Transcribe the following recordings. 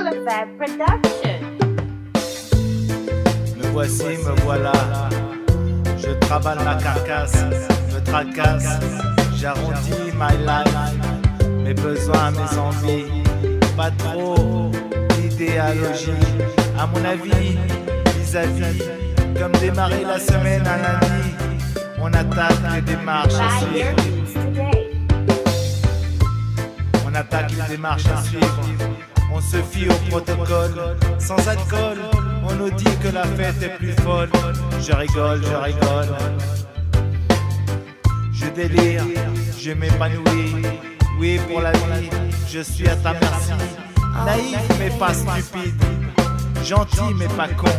Me voici, me voilà. Je travaille ma carcasse, me tracasse. J'arrondis my life, mes besoins, mes envies. Pas trop d'idéologie. À mon avis, vis-à-vis, comme démarrer la semaine à lundi. On attaque les démarches à suivre. On attaque les démarches à suivre. On se fie au protocole. Sans alcool, on nous dit que la fête est plus folle. Je rigole, je rigole. Je délire, je m'épanouis. Oui, pour la vie, je suis à ta merci. Naïf mais pas stupide. Gentil mais pas con.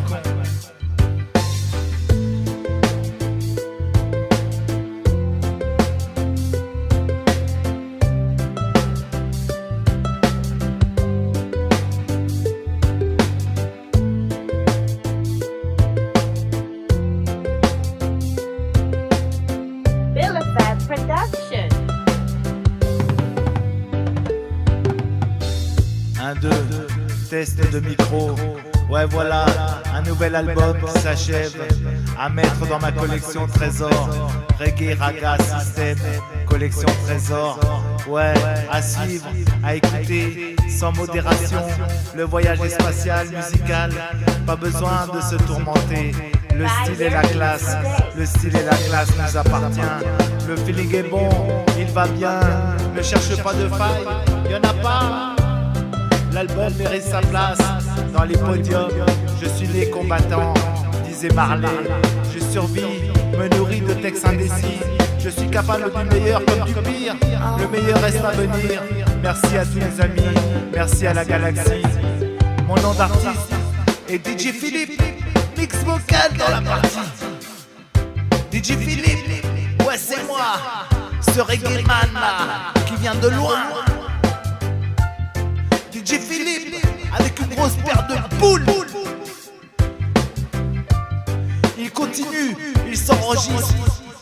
Un, deux, test de micro. Ouais voilà, un nouvel album s'achève. À mettre dans ma collection trésor. REGGA SYSTEM, collection trésor. Ouais, à suivre, à écouter, sans modération. Le voyage est spatial, musical. Pas besoin de se tourmenter. Le style et la classe, le style et la classe nous appartient. Le feeling est bon, il va bien. Ne cherche pas de faille, y'en a pas. L'album mérite sa place dans les podiums. Je suis les combattants, disait Marley. Je survis, me nourris de textes indécis. Je suis capable du meilleur comme du pire. Le meilleur reste à venir. Merci à tous les amis, merci à la galaxie. Mon nom d'artiste est DJ Filip. Mix vocal dans la partie. DJ Filip, ouais c'est moi, ce reggae man là, qui vient de loin. DJ Filip, avec une grosse paire de boules. Il continue, il s'enregistre.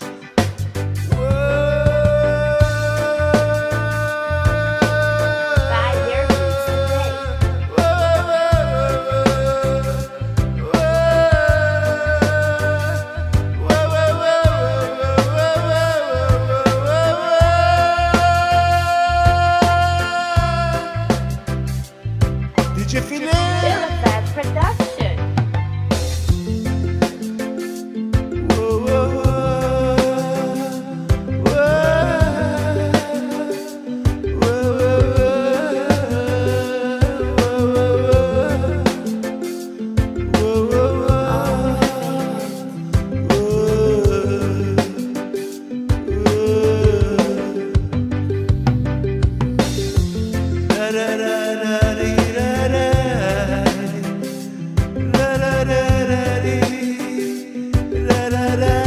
DJ Filip.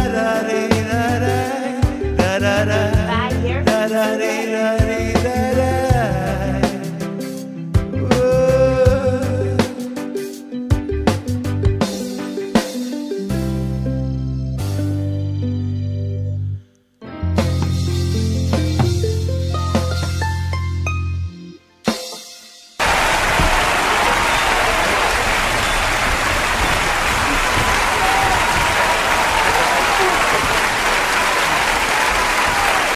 Da da da da da da da da da.